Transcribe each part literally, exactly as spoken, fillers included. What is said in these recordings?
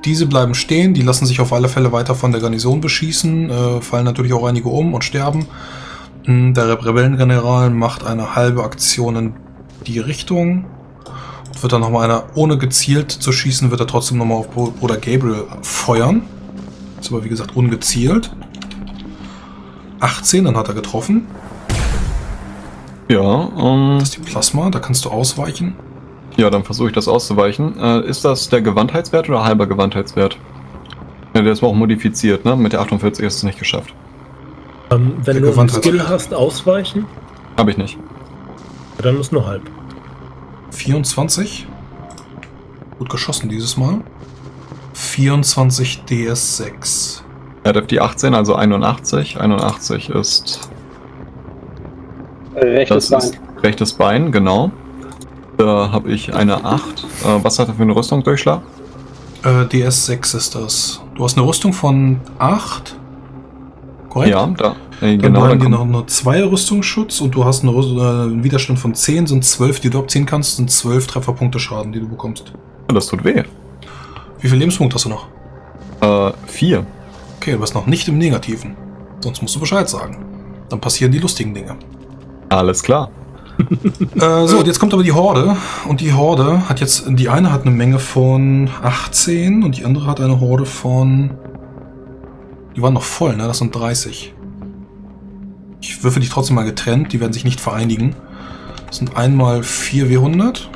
diese bleiben stehen, die lassen sich auf alle Fälle weiter von der Garnison beschießen, äh, fallen natürlich auch einige um und sterben. Der Rebellengeneral macht eine halbe Aktion in die Richtung. Wird dann nochmal einer, ohne gezielt zu schießen, wird er trotzdem nochmal auf Bruder Gabriel feuern. Ist aber wie gesagt ungezielt. achtzehn, dann hat er getroffen. Ja, um, das ist die Plasma, da kannst du ausweichen. Ja, dann versuche ich das auszuweichen. Äh, ist das der Gewandheitswert oder halber Gewandheitswert? Ja, der ist auch modifiziert, ne? Mit der achtundvierzig ist es nicht geschafft. Ähm, wenn der du einen Skill hast, ausweichen? Habe ich nicht. Dann ist nur halb. vierundzwanzig. Gut geschossen dieses Mal. vierundzwanzig D S sechs. Er hat F die achtzehn, also einundachtzig. einundachtzig ist... Rechtes das Bein. Ist rechtes Bein, genau. Da habe ich eine acht. Äh, was hat er für eine Rüstungsdurchschlag? Äh, D S sechs ist das. Du hast eine Rüstung von acht. Korrekt? Ja, da. Äh, Dann genau. bleiben dir dann noch eine zwei Rüstungsschutz und du hast eine, äh, einen Widerstand von zehn, sind zwölf, die du abziehen kannst, sind zwölf Trefferpunkte Schaden, die du bekommst. das tut weh. Wie viele Lebenspunkte hast du noch? Äh, vier. Okay, du bist noch nicht im Negativen. Sonst musst du Bescheid sagen. Dann passieren die lustigen Dinge. Alles klar. äh, so, und jetzt kommt aber die Horde. Und die Horde hat jetzt, die eine hat eine Menge von achtzehn und die andere hat eine Horde von... Die waren noch voll, ne? Das sind dreißig. Ich würfe die trotzdem mal getrennt, die werden sich nicht vereinigen. Das sind einmal vier W hundert.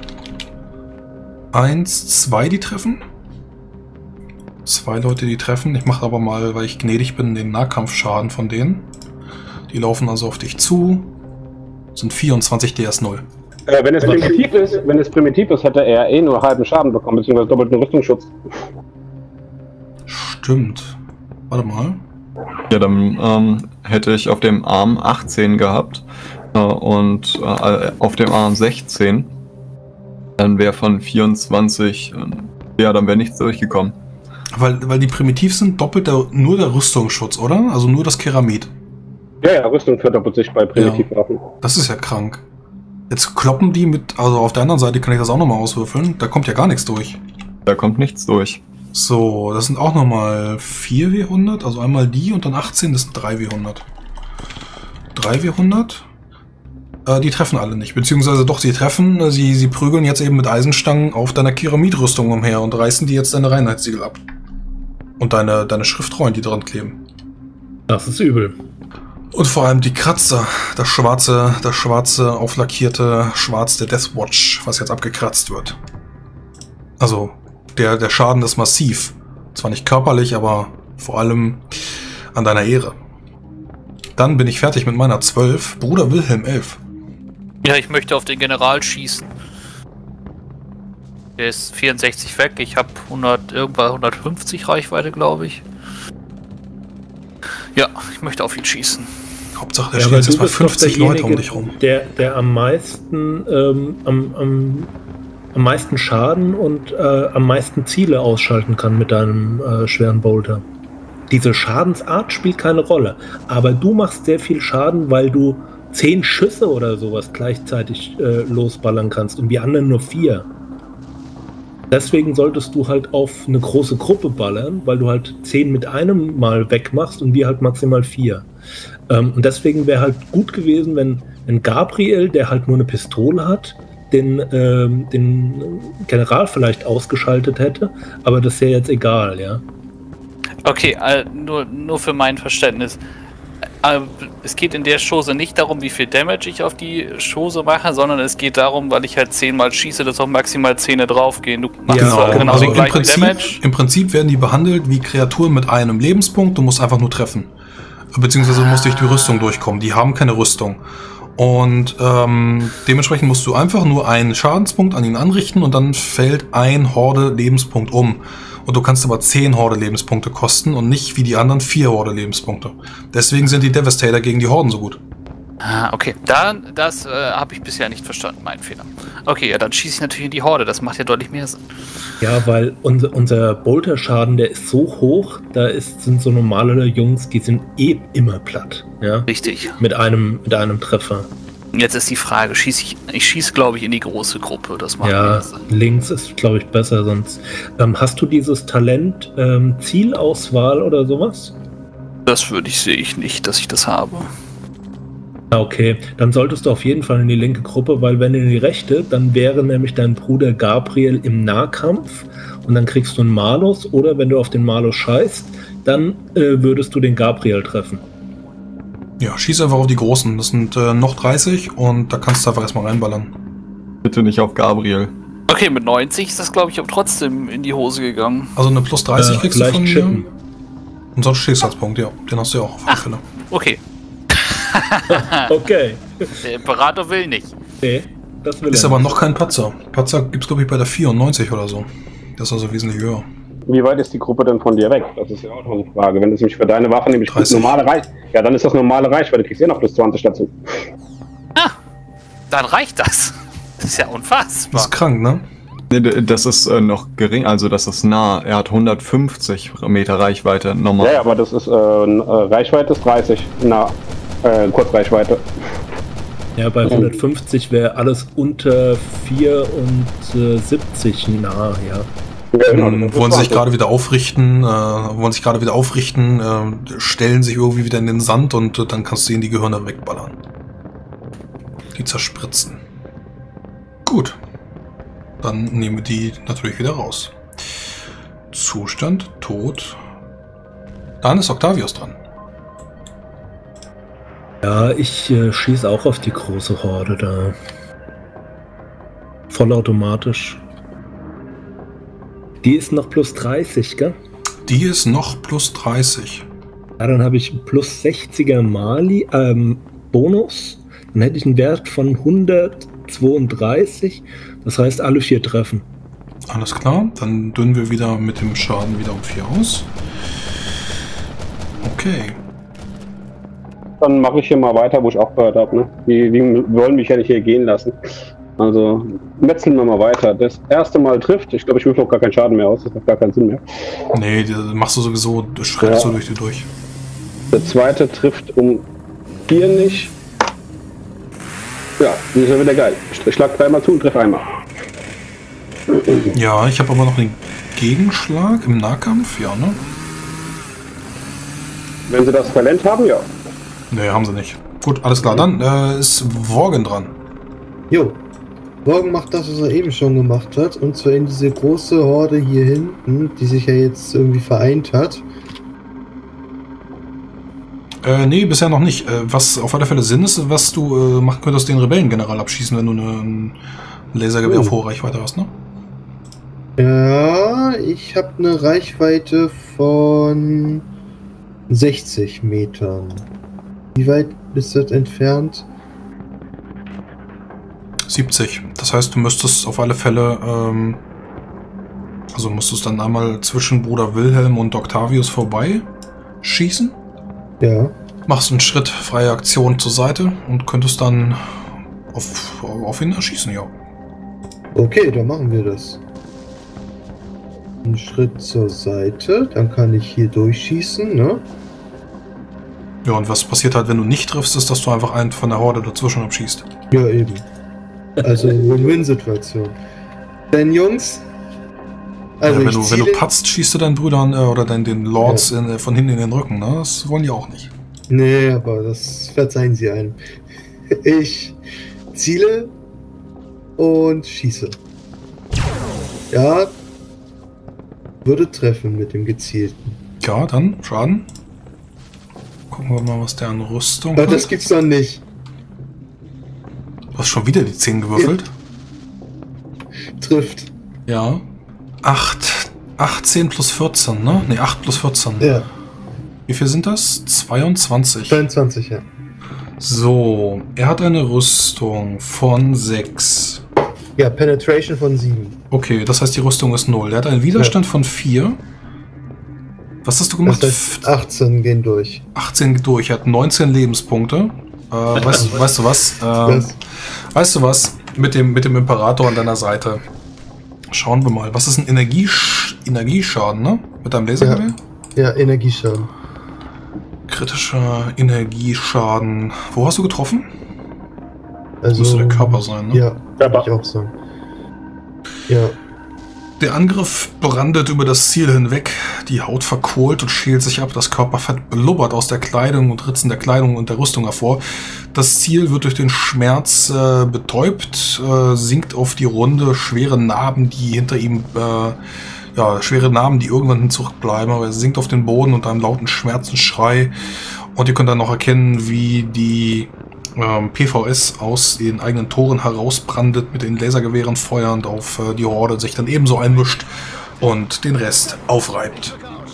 Eins, zwei, die treffen. Zwei Leute, die treffen. Ich mache aber mal, weil ich gnädig bin, den Nahkampfschaden von denen. Die laufen also auf dich zu. Das sind vierundzwanzig D S null. Äh, wenn es primitiv ist, wenn es primitiv ist, hätte er eh nur halben Schaden bekommen, beziehungsweise doppelten Rüstungsschutz. Stimmt. Warte mal. Ja, dann ähm, hätte ich auf dem Arm achtzehn gehabt äh, und äh, auf dem Arm sechzehn. Dann wäre von vierundzwanzig, äh, ja, dann wäre nichts durchgekommen. Weil, weil die primitiv sind, doppelt der, nur der Rüstungsschutz, oder? Also nur das Keramid. Ja, ja, Rüstung verdoppelt sich bei Primitivwaffen. Ja, das ist ja krank. Jetzt kloppen die mit, also auf der anderen Seite kann ich das auch nochmal auswürfeln. Da kommt ja gar nichts durch. Da kommt nichts durch. So, das sind auch nochmal vier W hundert, also einmal die und dann achtzehn, das sind drei W hundert. drei W hundert. Äh, die treffen alle nicht, beziehungsweise doch, sie treffen, sie, sie prügeln jetzt eben mit Eisenstangen auf deiner Keramidrüstung umher und reißen die jetzt deine Reinheitssiegel ab. Und deine, deine Schriftrollen, die dran kleben. Das ist übel. Und vor allem die Kratzer, das schwarze, das schwarze, auflackierte Schwarz der Deathwatch, was jetzt abgekratzt wird. Also, der, der Schaden ist massiv. Zwar nicht körperlich, aber vor allem an deiner Ehre. Dann bin ich fertig mit meiner zwölf. Bruder Wilhelm, elf. Ja, ich möchte auf den General schießen. Der ist vierundsechzig weg. Ich habe hundert, irgendwann hundertfünfzig Reichweite, glaube ich. Ja, ich möchte auf ihn schießen. Hauptsache, da stehen jetzt erstmal fünfzig Leute um dich rum. Der, der am meisten, ähm, am, am, am meisten Schaden und äh, am meisten Ziele ausschalten kann mit deinem äh, schweren Bolter. Diese Schadensart spielt keine Rolle. Aber du machst sehr viel Schaden, weil du zehn Schüsse oder sowas gleichzeitig äh, losballern kannst und die anderen nur vier. Deswegen solltest du halt auf eine große Gruppe ballern, weil du halt zehn mit einem Mal wegmachst und wir halt maximal vier. Ähm, und deswegen wäre halt gut gewesen, wenn, wenn Gabriel, der halt nur eine Pistole hat, den, ähm, den General vielleicht ausgeschaltet hätte, aber das ist ja jetzt egal, ja. Okay, äh, nur, nur für mein Verständnis. Äh, es geht in der Chose nicht darum, wie viel Damage ich auf die Chose mache, sondern es geht darum, weil ich halt zehnmal schieße, dass auch maximal zehn draufgehen. Du machst genau, zwar genau also den im gleichen Prinzip, Damage. Im Prinzip werden die behandelt wie Kreaturen mit einem Lebenspunkt, du musst einfach nur treffen. Beziehungsweise du musst durch die Rüstung durchkommen. Die haben keine Rüstung. Und ähm, dementsprechend musst du einfach nur einen Schadenspunkt an ihn anrichten und dann fällt ein Horde-Lebenspunkt um. Und du kannst aber zehn Horde-Lebenspunkte kosten und nicht wie die anderen vier Horde-Lebenspunkte. Deswegen sind die Devastator gegen die Horden so gut. Ah, okay. Dann, das äh, habe ich bisher nicht verstanden, mein Fehler. Okay, ja, dann schieße ich natürlich in die Horde, das macht ja deutlich mehr Sinn. Ja, weil unser, unser Bolterschaden, der ist so hoch, da ist, sind so normale Jungs, die sind eh immer platt. Ja? Richtig. Mit einem, mit einem Treffer. Jetzt ist die Frage, schieß ich, ich schieße glaube ich in die große Gruppe, das macht Ja, mehr Sinn. links ist glaube ich besser, sonst. Ähm, hast du dieses Talent ähm, Zielauswahl oder sowas? Das würde ich, sehe ich nicht, dass ich das habe. Ah, okay, dann solltest du auf jeden Fall in die linke Gruppe, weil wenn in die rechte, dann wäre nämlich dein Bruder Gabriel im Nahkampf und dann kriegst du einen Malus, oder wenn du auf den Malus scheißt, dann äh, würdest du den Gabriel treffen. Ja, schieß einfach auf die Großen. Das sind äh, noch dreißig und da kannst du einfach erstmal reinballern. Bitte nicht auf Gabriel. Okay, mit neunzig ist das glaube ich aber trotzdem in die Hose gegann. Also eine plus dreißig Äh, kriegst du vielleicht von mir. chippen. Und sonst Schicksalspunkt, ja. Den hast du ja auch auf alle Fälle. Okay, Okay. der Imperator will nicht. Nee, das will Ist er aber nicht. noch kein Patzer. Patzer gibt es, glaube ich, bei der vierundneunzig oder so. Das ist also wesentlich höher. Wie weit ist die Gruppe denn von dir weg? Das ist ja auch noch eine Frage. Wenn du nämlich für deine Waffe nämlich dreißig. normale Reichweite, ja, dann ist das normale Reichweite. Du kriegst eh noch plus zwanzig dazu. Ah, dann reicht das. Das ist ja Das unfassbar. ist krank, ne? Nee, d- das ist äh, noch gering, also das ist nah. Er hat hundertfünfzig Meter Reichweite normal. Ja, ja, aber das ist äh, Reichweite ist dreißig. Na, äh, Kurzreichweite. Ja, bei hundertfünfzig wäre alles unter vierundsiebzig nah, ja. Ja, genau, Ähm, das ist wollen sich zwanzig. gerade wieder aufrichten, äh, wollen sich gerade wieder aufrichten, äh, stellen sich irgendwie wieder in den Sand und äh, dann kannst du ihnen die Gehirne wegballern. Die zerspritzen. Gut. Dann nehmen wir die natürlich wieder raus. Zustand, tot. Dann ist Octavius dran. Ja, ich äh, schieße auch auf die große Horde da. Vollautomatisch. Die ist noch plus dreißig, gell? Die ist noch plus dreißig. Ja, dann habe ich einen plus sechziger Mali, ähm, Bonus. Dann hätte ich einen Wert von hundertzweiunddreißig. Das heißt, alle vier treffen. Alles klar, dann dünnen wir wieder mit dem Schaden wieder um vier aus. Okay. Dann mache ich hier mal weiter, wo ich aufgehört habe. Ne? Die, die wollen mich ja nicht hier gehen lassen. Also metzeln wir mal weiter. Das erste Mal trifft. Ich glaube, ich würfel auch gar keinen Schaden mehr aus. Das hat gar keinen Sinn mehr. Nee, die machst du sowieso, du schreibst Ja. du durch die durch. Der zweite trifft um vier nicht. Ja, das ist ja wieder geil. Ich schlag dreimal zu und treffe einmal. Ja, ich habe aber noch einen Gegenschlag im Nahkampf, ja, ne? Wenn sie das Talent haben, ja. Nee, haben sie nicht. Gut, alles klar, dann äh, ist Worgen dran. Jo. Morgen macht das, was er eben schon gemacht hat, und zwar in diese große Horde hier hinten, die sich ja jetzt irgendwie vereint hat. Äh, nee, bisher noch nicht. Äh, was auf alle Fälle Sinn ist, was du äh, machen könntest, den Rebellengeneral abschießen, wenn du eine, ein Lasergewehr Oh. auf hohe Reichweite hast, ne? Ja, ich habe eine Reichweite von sechzig Metern. Wie weit ist das entfernt? siebzig. Das heißt, du müsstest auf alle Fälle, ähm, also müsstest dann einmal zwischen Bruder Wilhelm und Octavius vorbei schießen. Ja. Machst einen Schritt, freie Aktion zur Seite und könntest dann auf, auf ihn erschießen, ja. Okay, dann machen wir das. Einen Schritt zur Seite, dann kann ich hier durchschießen, ne? Ja, und was passiert halt, wenn du nicht triffst, ist, dass du einfach einen von der Horde dazwischen abschießt. Ja, eben. Also Win-Win-Situation. Denn Jungs, also ja, wenn, ich du, wenn du ziele- patzt, schießt du deinen Brüdern äh, oder deinen, den Lords in, äh, von hinten in den Rücken, ne? Das wollen die auch nicht. Nee, aber das verzeihen sie einem. Ich ziele und schieße. Ja, würde treffen mit dem gezielten. Ja, dann Schaden. Gucken wir mal, was der an Rüstung Aber hat. das gibt's doch nicht. Du hast schon wieder die zehn gewürfelt. Trifft. Ja. acht, achtzehn plus vierzehn, ne? Ne, acht plus vierzehn. Ja, Wie viel sind das? zweiundzwanzig. zweiundzwanzig, ja. So, er hat eine Rüstung von sechs. Ja, Penetration von sieben. Okay, das heißt, die Rüstung ist null. Er hat einen Widerstand von vier. Was hast du gemacht? Das heißt, achtzehn gehen durch. achtzehn geht durch. Er hat neunzehn Lebenspunkte. Äh, weißt, weißt du was? Ähm, Was? weißt du was? Mit dem, mit dem Imperator an deiner Seite. Schauen wir mal. Was ist ein Energiesch Energieschaden, ne? Mit deinem Lasergewehr? Ja, Energieschaden. Kritischer Energieschaden. Wo hast du getroffen? Also, Müsste der Körper sein, ne? Ja, Körper. würde ich auch sagen. Ja. Der Angriff brandet über das Ziel hinweg, die Haut verkohlt und schält sich ab, das Körperfett blubbert aus der Kleidung und Ritzen der Kleidung und der Rüstung hervor. Das Ziel wird durch den Schmerz äh, betäubt, äh, sinkt auf die Runde, schwere Narben, die hinter ihm, äh, ja, schwere Narben, die irgendwann zurückbleiben, aber er sinkt auf den Boden unter einem lauten Schmerzensschrei. Und ihr könnt dann noch erkennen, wie die ähm, P V S aus den eigenen Toren herausbrandet, mit den Lasergewehren feuernd auf äh, die Horde, sich dann ebenso einmischt und den Rest aufreibt.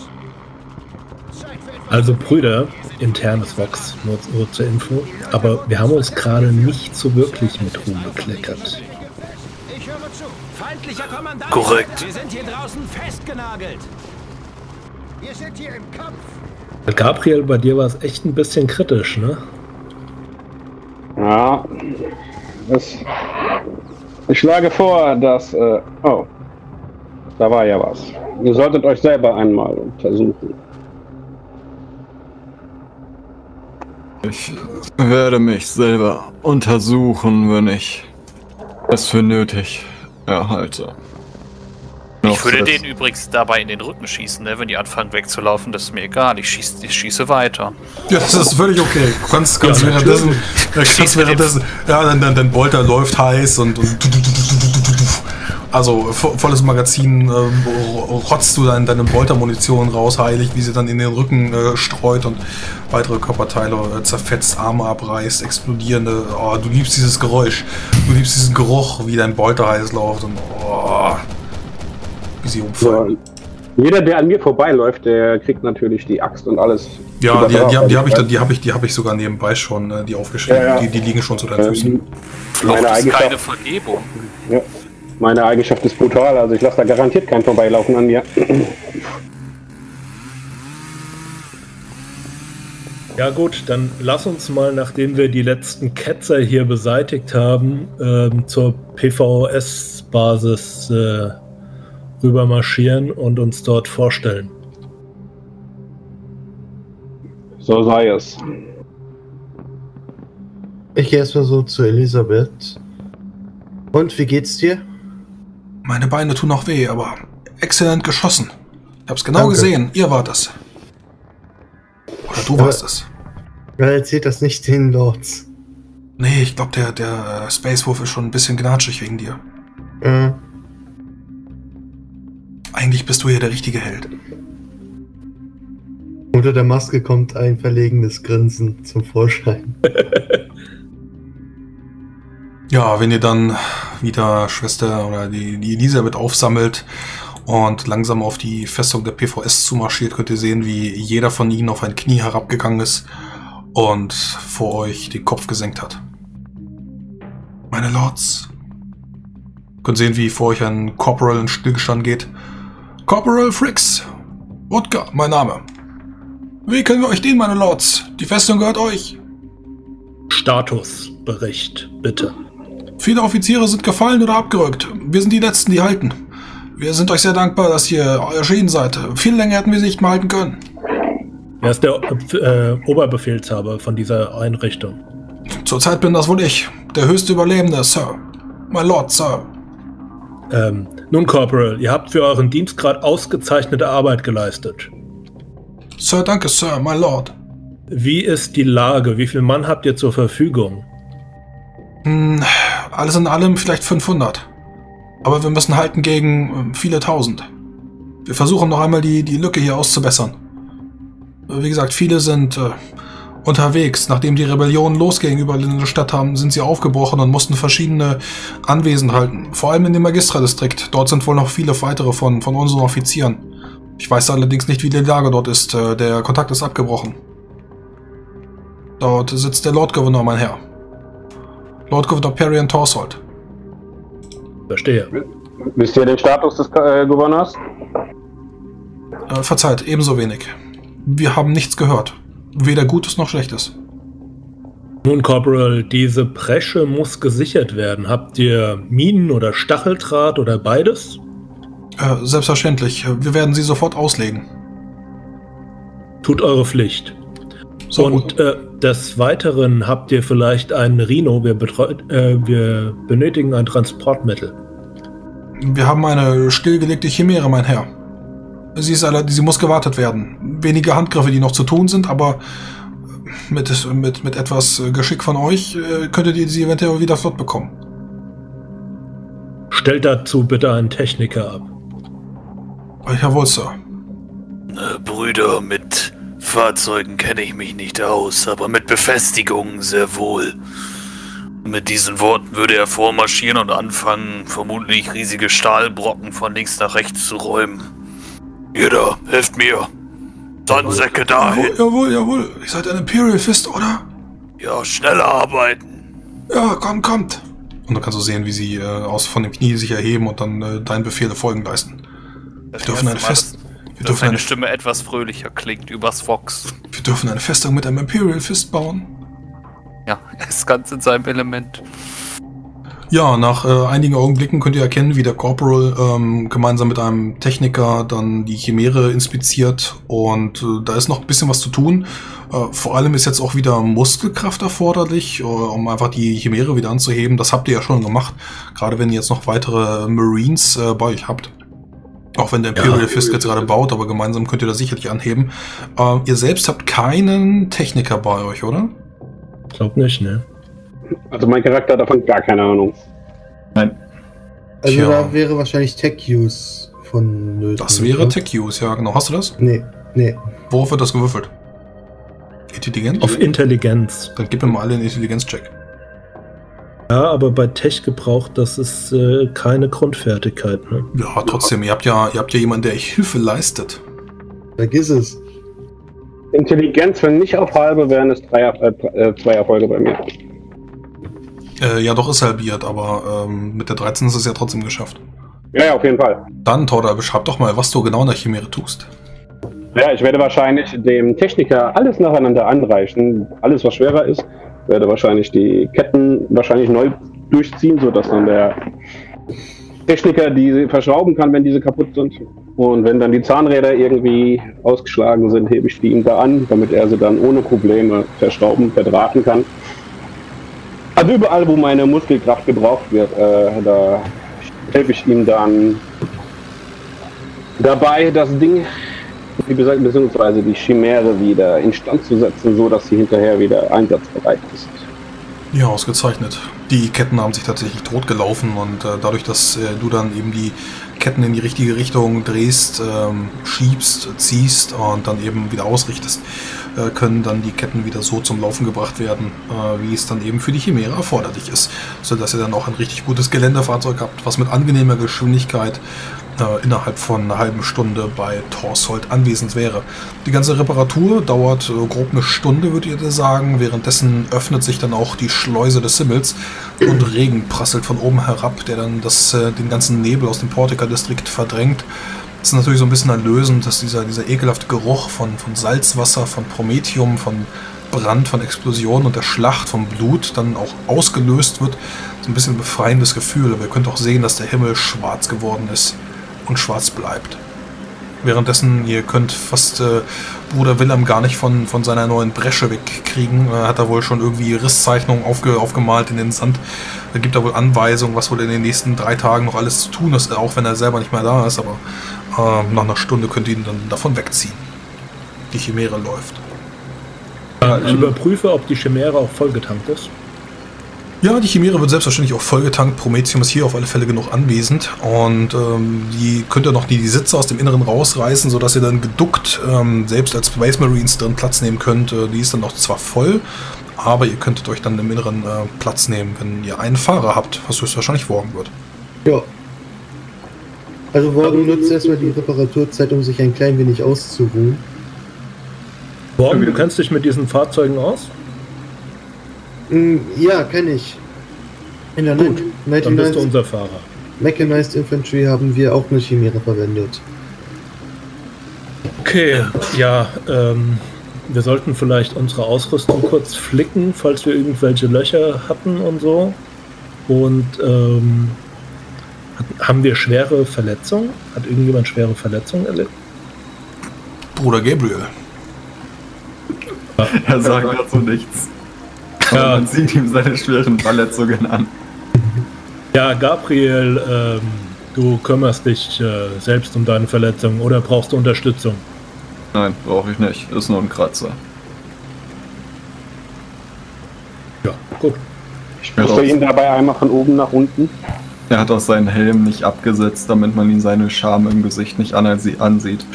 Also Brüder, internes Vox, nur, nur zur Info, aber wir haben uns gerade nicht so wirklich mit Ruhm bekleckert. Ich höre zu. Feindlicher Kommandant. Korrekt. Wir sind hier draußen festgenagelt. Wir sind hier im Kampf. Gabriel, bei dir war es echt ein bisschen kritisch, ne? Ja, das, ich schlage vor, dass, äh, oh, da war ja was. Ihr solltet euch selber einmal untersuchen. Ich werde mich selber untersuchen, wenn ich es für nötig erhalte. Ich würde Noch den übrigens dabei in den Rücken schießen, ne? Wenn die anfangen wegzulaufen, das ist mir egal. Ich schieße, ich schieße weiter. Ja, das ist völlig okay. Du kannst, kannst Ja, währenddessen, natürlich. ja, kannst Schieß mit währenddessen, ja, dann, dann, dann Bolter läuft heiß und, und also vo- volles Magazin, ähm, rotzt du dann deine Bolter-Munition raus, heilig, wie sie dann in den Rücken äh, streut und weitere Körperteile äh, zerfetzt, Arme abreißt, explodierende. Oh, du liebst dieses Geräusch, du liebst diesen Geruch, wie dein Bolter heiß läuft und oh, wie sie umfallen. So, jeder, der an mir vorbeiläuft, der kriegt natürlich die Axt und alles. Ja, die, die, die, die habe ich, dann- die hab ich, die hab ich sogar nebenbei schon, äh, die aufgeschrieben. Ja, ja. Die, die liegen schon zu deinen Füßen. Ähm, Braucht meine, es keine Eigenschaft, Vergebung. ja, meine Eigenschaft ist brutal, also ich lasse da garantiert keinen vorbeilaufen an mir. Ja gut, dann lass uns mal, nachdem wir die letzten Ketzer hier beseitigt haben, ähm, zur P V S-Basis äh, rüber marschieren und uns dort vorstellen. So sei es. Ich gehe erstmal so zu Elisabeth. Und wie geht's dir? Meine Beine tun noch weh, aber exzellent geschossen. Ich hab's genau Danke. gesehen. Ihr wart es. Oder du Aber- warst es. Ja, erzählt das nicht den Lords. Nee, ich glaube, der, der äh, Space Wolf ist schon ein bisschen gnatschig wegen dir. Äh, Eigentlich bist du hier der richtige Held. unter der Maske kommt ein verlegenes Grinsen zum Vorschein. Ja, wenn ihr dann wieder Schwester oder die, die Elisabeth aufsammelt und langsam auf die Festung der P V S zumarschiert, könnt ihr sehen, wie jeder von ihnen auf ein Knie herabgegangen ist und vor euch den Kopf gesenkt hat. Meine Lords. Könnt sehen, wie vor euch ein Corporal in Stillstand geht. Corporal Fricks. Wodka, mein Name. Wie können wir euch dienen, meine Lords? Die Festung gehört euch. Statusbericht, bitte. Viele Offiziere sind gefallen oder abgerückt. Wir sind die Letzten, die halten. Wir sind euch sehr dankbar, dass ihr erschienen seid. Viel länger hätten wir sie nicht mehr halten können. Wer ist der äh, Oberbefehlshaber von dieser Einrichtung? Zurzeit bin das wohl ich, der höchste Überlebende, Sir. My Lord, Sir. Ähm, nun, Corporal, ihr habt für euren Dienstgrad ausgezeichnete Arbeit geleistet. Sir, danke, Sir, my Lord. Wie ist die Lage? Wie viel Mann habt ihr zur Verfügung? Hm, alles in allem vielleicht fünfhundert. Aber wir müssen halten gegen äh, viele Tausend. Wir versuchen noch einmal die, die Lücke hier auszubessern. Äh, Wie gesagt, viele sind äh, unterwegs. Nachdem die Rebellion losging überall in der Stadt haben, sind sie aufgebrochen und mussten verschiedene Anwesen halten. Vor allem in dem Magistra-Distrikt. Dort sind wohl noch viele weitere von, von unseren Offizieren. Ich weiß allerdings nicht, wie die Lage dort ist. Äh, Der Kontakt ist abgebrochen. Dort sitzt der Lord Gouverneur, mein Herr. Lord Gouverneur Perian Torsold. Verstehe. Wisst ihr den Status des äh, Gouverneurs? Äh, verzeiht, ebenso wenig. Wir haben nichts gehört. Weder Gutes noch Schlechtes. Nun, Corporal, diese Presche muss gesichert werden. Habt ihr Minen oder Stacheldraht oder beides? Äh, selbstverständlich. Wir werden sie sofort auslegen. Tut eure Pflicht. So, Und äh, des Weiteren habt ihr vielleicht einen Rhino. Wir, betreut, äh, wir benötigen ein Transportmittel. wir haben eine stillgelegte Chimäre, mein Herr. Sie ist alle, sie muss gewartet werden. Wenige Handgriffe, die noch zu tun sind, aber mit, mit, mit etwas Geschick von euch äh, könntet ihr sie eventuell wieder flott bekommen. Stellt dazu bitte einen Techniker ab. Jawohl, Sir. Äh, Brüder, mit Fahrzeugen kenne ich mich nicht aus, aber mit Befestigungen sehr wohl. Mit diesen Worten würde er vormarschieren und anfangen, vermutlich riesige Stahlbrocken von links nach rechts zu räumen. Jeder, helft mir! Sandsäcke dahin! Jawohl, jawohl, jawohl. Ihr seid ein Imperial Fist, oder? Ja, schneller arbeiten! Ja, komm, kommt. Und dann kannst du sehen, wie sie äh, aus von dem Knie sich erheben und dann äh, deinen Befehle Folgen leisten. Wir dürfen eine Fest... Wir dürfen eine eine, Stimme etwas fröhlicher klingt übers Fox. wir dürfen eine Festung mit einem Imperial Fist bauen. Ja, er ist ganz in seinem Element. Ja, nach äh, einigen Augenblicken könnt ihr erkennen, wie der Corporal ähm, gemeinsam mit einem Techniker dann die Chimäre inspiziert und äh, da ist noch ein bisschen was zu tun. Äh, vor allem ist jetzt auch wieder Muskelkraft erforderlich, äh, um einfach die Chimäre wieder anzuheben. Das habt ihr ja schon gemacht, gerade wenn ihr jetzt noch weitere Marines äh, bei euch habt. Auch wenn der Imperial ja, Fist jetzt gerade baut, aber gemeinsam könnt ihr das sicherlich anheben. Äh, ihr selbst habt keinen Techniker bei euch, oder? Ich glaube nicht, ne? Also mein Charakter hat davon gar keine Ahnung. Nein. Also Tja. da wäre wahrscheinlich Tech-Use von nötig. Das wäre Tech-Use, ja genau. Hast du das? Nee, nee. Worauf wird das gewürfelt? Intelligenz? Auf Intelligenz. Dann gib mir mal alle einen Intelligenz-Check. Ja, aber bei Tech gebraucht, das ist äh, keine Grundfertigkeit, ne? Ja, trotzdem, ihr habt ja, ihr habt ja jemanden, der euch Hilfe leistet. Vergiss es. Intelligenz, wenn nicht auf halbe, wären es drei, äh, zwei Erfolge bei mir. Äh, ja, doch ist halbiert, aber ähm, mit der dreizehn ist es ja trotzdem geschafft. Ja, ja, auf jeden Fall. Dann, Torda, beschreib doch mal, was du genau in der Chimäre tust. Ja, ich werde wahrscheinlich dem Techniker alles nacheinander anreichen. Alles, was schwerer ist, werde wahrscheinlich die Ketten wahrscheinlich neu durchziehen, sodass dann der Techniker die verschrauben kann, wenn diese kaputt sind. Und wenn dann die Zahnräder irgendwie ausgeschlagen sind, hebe ich die ihm da an, damit er sie dann ohne Probleme verschrauben, verdrahten kann. Also überall, wo meine Muskelkraft gebraucht wird, äh, da helfe ich ihm dann dabei, das Ding, beziehungsweise die Chimäre wieder instand zu setzen, so dass sie hinterher wieder einsatzbereit ist. Ja, ausgezeichnet. Die Ketten haben sich tatsächlich totgelaufen und äh, dadurch, dass äh, du dann eben die Ketten in die richtige Richtung drehst, ähm, schiebst, ziehst und dann eben wieder ausrichtest, äh, können dann die Ketten wieder so zum Laufen gebracht werden, äh, wie es dann eben für die Chimäre erforderlich ist, sodass ihr dann auch ein richtig gutes Geländefahrzeug habt, was mit angenehmer Geschwindigkeit äh, innerhalb von einer halben Stunde bei Torsold anwesend wäre. Die ganze Reparatur dauert äh, grob eine Stunde, würdet ihr sagen. Währenddessen öffnet sich dann auch die Schleuse des Himmels und Regen prasselt von oben herab, der dann das, äh, den ganzen Nebel aus dem Portica-Distrikt verdrängt. Das ist natürlich so ein bisschen erlösend, dass dieser, dieser ekelhafte Geruch von, von Salzwasser, von Promethium, von Brand, von Explosion und der Schlacht, vom Blut dann auch ausgelöst wird. So ein bisschen ein befreiendes Gefühl, aber ihr könnt auch sehen, dass der Himmel schwarz geworden ist und schwarz bleibt. Währenddessen, ihr könnt fast äh, Bruder Willem gar nicht von, von seiner neuen Bresche wegkriegen. Er hat da wohl schon irgendwie Risszeichnungen aufge, aufgemalt in den Sand. Da gibt er wohl Anweisungen, was wohl in den nächsten drei Tagen noch alles zu tun ist, auch wenn er selber nicht mehr da ist. Aber äh, nach einer Stunde könnt ihr ihn dann davon wegziehen. Die Chimäre läuft. Ich überprüfe, ob die Chimäre auch vollgetankt ist. Ja, die Chimäre wird selbstverständlich auch vollgetankt. Promethium ist hier auf alle Fälle genug anwesend. Und ähm, die könnt ihr noch die, die Sitze aus dem Inneren rausreißen, sodass ihr dann geduckt ähm, selbst als Space Marines drin Platz nehmen könnt. Äh, die ist dann noch zwar voll, aber ihr könntet euch dann im Inneren äh, Platz nehmen, wenn ihr einen Fahrer habt, was höchstwahrscheinlich Worgen wird. Ja. Also Worgen nutzt erstmal die Reparaturzeit, um sich ein klein wenig auszuruhen. Worgen, du kennst dich mit diesen Fahrzeugen aus? Ja, kenne ich. In der Gut, dann bist du unser Fahrer. Mechanized Infantry haben wir auch eine Chimäre verwendet. Okay, ja, ähm, wir sollten vielleicht unsere Ausrüstung kurz flicken, falls wir irgendwelche Löcher hatten und so. Und ähm, haben wir schwere Verletzungen? Hat irgendjemand schwere Verletzungen erlitten? Bruder Gabriel. Er sagt dazu nichts. Aber Ja. man sieht ihm seine schweren Verletzungen an. Ja, Gabriel, ähm, du kümmerst dich äh, selbst um deine Verletzung oder brauchst du Unterstützung? Nein, brauche ich nicht. Ist nur ein Kratzer. Ja, gut. Ich musste ihn dabei einmal von oben nach unten. Er hat auch seinen Helm nicht abgesetzt, damit man ihm seine Scham im Gesicht nicht ansieht.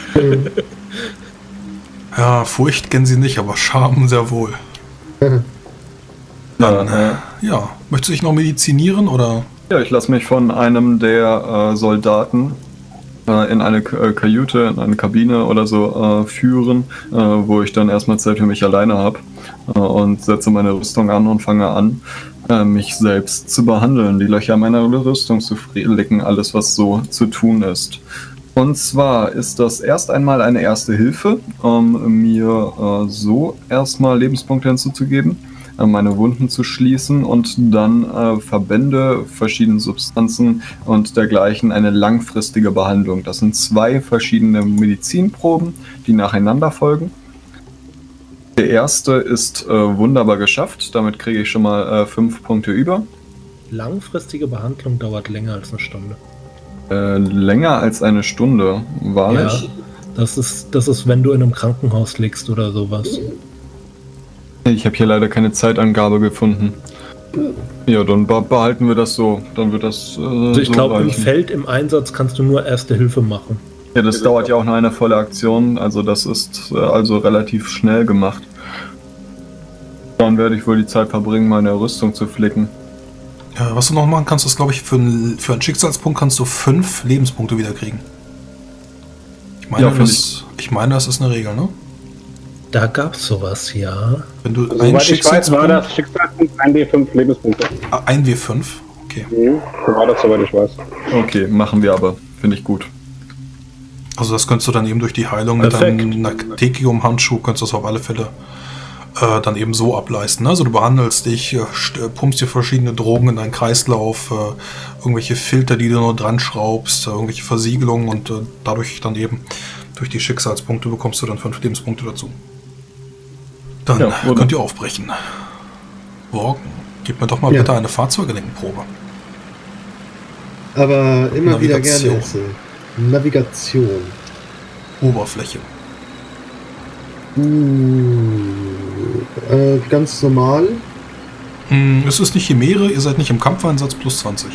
Ja, Furcht kennen sie nicht, aber Scham sehr wohl. Ja, äh, Ja, möchtest du dich noch medizinieren oder? ja, ich lasse mich von einem der äh, Soldaten äh, in eine K äh, Kajüte, in eine Kabine oder so äh, führen, äh, wo ich dann erstmal Zeit für mich alleine habe äh, und setze meine Rüstung an und fange an, äh, mich selbst zu behandeln, die Löcher meiner Rüstung zu lecken, alles was so zu tun ist. Und zwar ist das erst einmal eine erste Hilfe, um mir äh, so erstmal Lebenspunkte hinzuzugeben, äh, meine Wunden zu schließen und dann äh, Verbände, verschiedene Substanzen und dergleichen eine langfristige Behandlung. Das sind zwei verschiedene Medizinproben, die nacheinander folgen. Der erste ist äh, wunderbar geschafft, damit kriege ich schon mal äh, fünf Punkte über. Langfristige Behandlung dauert länger als eine Stunde. Äh, länger als eine Stunde, wahrlich? Ja, das ist, das ist, wenn du in einem Krankenhaus liegst oder sowas. Ich habe hier leider keine Zeitangabe gefunden. Ja, dann be behalten wir das so. Dann wird das. Äh, Also ich so glaube, im reichen. Feld im Einsatz kannst du nur Erste Hilfe machen. Ja, das dauert ja auch nur eine volle Aktion, also das ist äh, also relativ schnell gemacht. Dann werde ich wohl die Zeit verbringen, meine Rüstung zu flicken. Ja, was du noch machen kannst, ist, glaube ich, für, ein, für einen Schicksalspunkt kannst du fünf Lebenspunkte wieder kriegen. Ich meine, Ja, find das, ich meine, das ist eine Regel, ne? Da gab's sowas, ja. Wenn du einen Soweit ich weiß, war Schicksalspunkt, das Schicksalspunkt ein W fünf Lebenspunkte. Ah, ein W fünf, okay. Mhm. So war das, soweit ich weiß. Okay, machen wir aber. Finde ich gut. Also das könntest du dann eben durch die Heilung mit Perfekt. einem Naktekium-Handschuh, könntest du das auf alle Fälle äh, dann eben so ableisten. Ne? Also du behandelst dich, äh, st- äh, pumpst dir verschiedene Drogen in deinen Kreislauf, äh, irgendwelche Filter, die du nur dran schraubst, äh, irgendwelche Versiegelungen und äh, dadurch dann eben durch die Schicksalspunkte bekommst du dann fünf Lebenspunkte dazu. Dann Ja, oder? könnt ihr aufbrechen. Morgen, gib mir doch mal Ja. bitte eine Fahrzeuggelenkenprobe. Aber immer wieder Navigation. gerne Esse. Navigation. Oberfläche. Uh, äh, ganz normal. Hm, es ist nicht Chimäre, ihr seid nicht im Kampfeinsatz, plus zwanzig.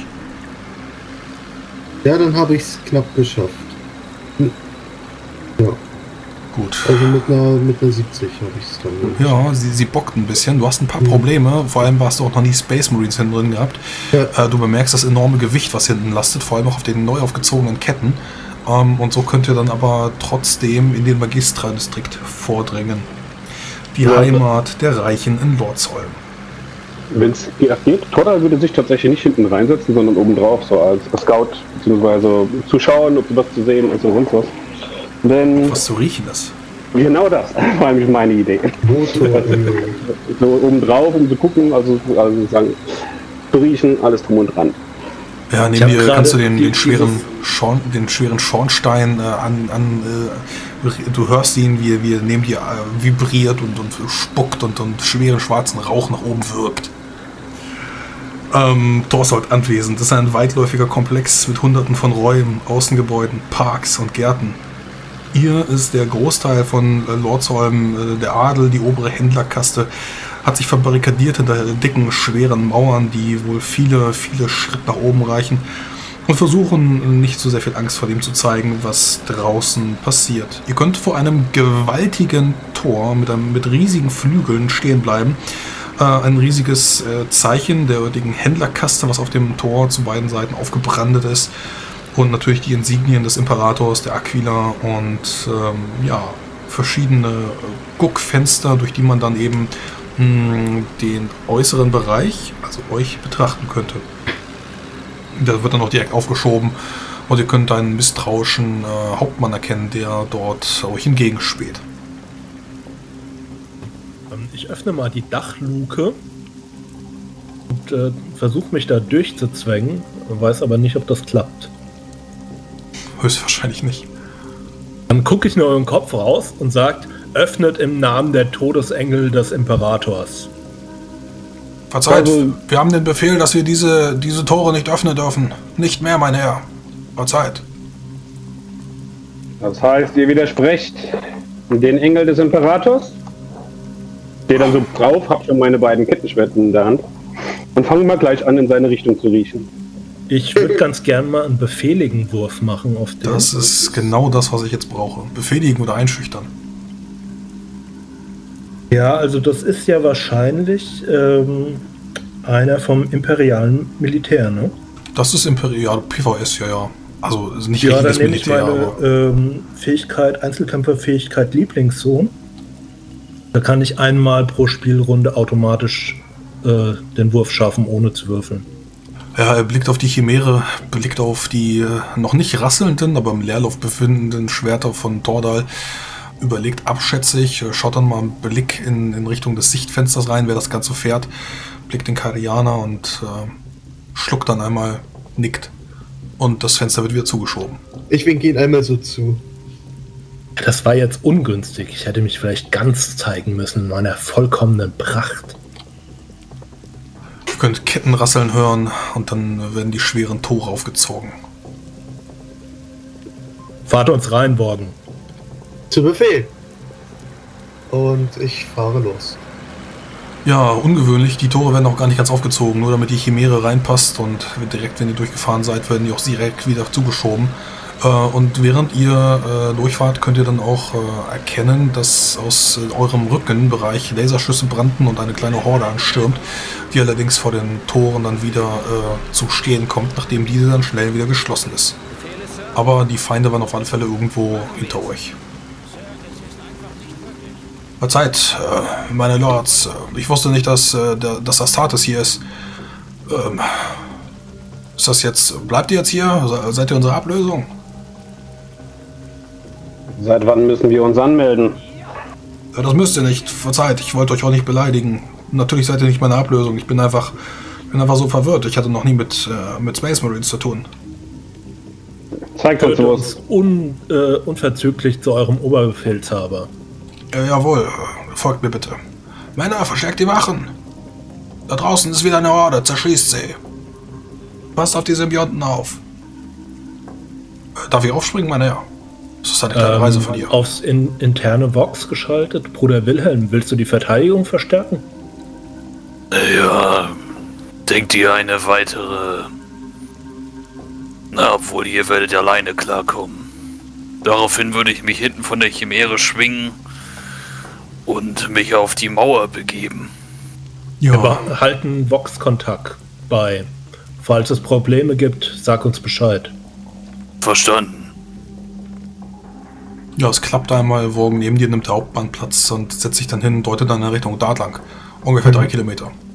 Ja, dann habe ich es knapp geschafft. N- Ja, Gut. also mit einer, mit einer siebzig habe ich es dann. Ja, sie, sie bockt ein bisschen. Du hast ein paar Mhm. Probleme. Vor allem hast du auch noch nie Space Marines hinten drin gehabt. Ja. Äh, du bemerkst das enorme Gewicht, was hinten lastet, vor allem auch auf den neu aufgezogenen Ketten. Ähm, und so könnt ihr dann aber trotzdem in den Magistra-Distrikt vordringen. Die Ja, Heimat der Reichen in Lordsholm. Wenn es geht, Todder würde sich tatsächlich nicht hinten reinsetzen, sondern oben drauf, so als Scout, beziehungsweise zu schauen, ob was zu sehen ist oder sonst was. Denn Was zu riechen ist. genau das war nämlich meine Idee. Motor. So oben drauf, um zu gucken, also, also sagen, zu riechen, alles drum und dran. Ja, Ich neben hab dir gerade kannst du den, die- den, schweren dieses- Schorn, den schweren Schornstein äh, an, an äh, du hörst ihn, wie er, wie er neben dir äh, vibriert und, und spuckt und, und schweren schwarzen Rauch nach oben wirkt. Ähm, Dorsold anwesend. Das ist ein weitläufiger Komplex mit hunderten von Räumen, Außengebäuden, Parks und Gärten. Hier ist der Großteil von äh, Lordsholm, äh, der Adel, die obere Händlerkaste, hat sich verbarrikadiert hinter dicken, schweren Mauern, die wohl viele, viele Schritte nach oben reichen und versuchen nicht so sehr viel Angst vor dem zu zeigen, was draußen passiert. Ihr könnt vor einem gewaltigen Tor mit, einem, mit riesigen Flügeln stehen bleiben. Äh, ein riesiges äh, Zeichen der heutigen Händlerkaste, was auf dem Tor zu beiden Seiten aufgebrandet ist. Und natürlich die Insignien des Imperators, der Aquila und ähm, ja, verschiedene äh, Guckfenster, durch die man dann eben mh, den äußeren Bereich, also euch, betrachten könnte. Da wird dann auch direkt aufgeschoben und ihr könnt einen misstrauischen äh, Hauptmann erkennen, der dort euch entgegenspäht. Ähm, Ich öffne mal die Dachluke und äh, versuche mich da durchzuzwängen, weiß aber nicht, ob das klappt. Höchstwahrscheinlich nicht. Dann gucke ich nur in den Kopf raus und sagt, öffnet im Namen der Todesengel des Imperators. Verzeiht, Also- wir haben den Befehl, dass wir diese, diese Tore nicht öffnen dürfen. Nicht mehr, mein Herr. Verzeiht. Das heißt, ihr widersprecht den Engel des Imperators? Stehe dann so drauf, hab schon meine beiden Kettenschwerter in der Hand und fange mal gleich an, in seine Richtung zu riechen. Ich würde ganz gern mal einen befehligen Wurf machen auf den. Das ist genau das, was ich jetzt brauche. Befehligen oder einschüchtern. Ja, also das ist ja wahrscheinlich ähm, einer vom imperialen Militär, ne? Das ist Imperial P V S, ja, ja. Also ist nicht Ja, dann richtiges nehme ich Militär, meine aber ähm, Fähigkeit, Einzelkämpferfähigkeit Lieblingssohn. Da kann ich einmal pro Spielrunde automatisch äh, den Wurf schaffen, ohne zu würfeln. ja, er blickt auf die Chimäre, blickt auf die äh, noch nicht rasselnden, aber im Leerlauf befindenden Schwerter von Tordal, überlegt abschätzig, äh, schaut dann mal einen Blick in, in Richtung des Sichtfensters rein, wer das Ganze fährt, blickt den Karianer und äh, schluckt dann einmal, nickt. Und das Fenster wird wieder zugeschoben. Ich winke ihn einmal so zu. Das war jetzt ungünstig. Ich hätte mich vielleicht ganz zeigen müssen in meiner vollkommenen Pracht. Ihr könnt Ketten rasseln hören und dann werden die schweren Tore aufgezogen. Fahrt uns rein, Worgen. Zu Befehl. Und ich fahre los. Ja, ungewöhnlich. Die Tore werden auch gar nicht ganz aufgezogen, nur damit die Chimäre reinpasst und direkt, wenn ihr durchgefahren seid, werden die auch direkt wieder zugeschoben. Äh, und während ihr äh, durchfahrt, könnt ihr dann auch äh, erkennen, dass aus äh, eurem Rückenbereich Laserschüsse brannten und eine kleine Horde anstürmt, die allerdings vor den Toren dann wieder äh, zum Stehen kommt, nachdem diese dann schnell wieder geschlossen ist. Aber die Feinde waren auf alle Fälle irgendwo hinter euch. Verzeiht, äh, meine Lords, äh, ich wusste nicht, dass, äh, der, dass Astartes hier ist. Ähm, ist das jetzt, bleibt ihr jetzt hier? Se- Seid ihr unsere Ablösung? Seit wann müssen wir uns anmelden? Ja, das müsst ihr nicht, verzeiht, ich wollte euch auch nicht beleidigen. Natürlich seid ihr nicht meine Ablösung, ich bin einfach, bin einfach so verwirrt. Ich hatte noch nie mit, äh, mit Space Marines zu tun. Zeigt uns Führt los. uns un, äh, unverzüglich zu eurem Oberbefehlshaber. Ja, jawohl, äh, folgt mir bitte. Männer, verstärkt die Wachen. Da draußen ist wieder eine Horde, zerschießt sie. Passt auf die Symbionten auf. Äh, darf ich aufspringen, meine Herr? Das ist eine kleine Reise von Ähm, dir. aufs in, interne Vox geschaltet. Bruder Wilhelm, willst du die Verteidigung verstärken? Ja, denkt ihr eine weitere... Na, obwohl ihr werdet alleine klarkommen. Daraufhin würde ich mich hinten von der Chimäre schwingen und mich auf die Mauer begeben. Ja. Wir halten Vox-Kontakt bei. Falls es Probleme gibt, sag uns Bescheid. Verstanden. Ja, es klappt einmal, Worgen neben dir nimmt der Hauptbahn Platz und setzt sich dann hin, deutet dann in Richtung Dart lang. Ungefähr drei Kilometer.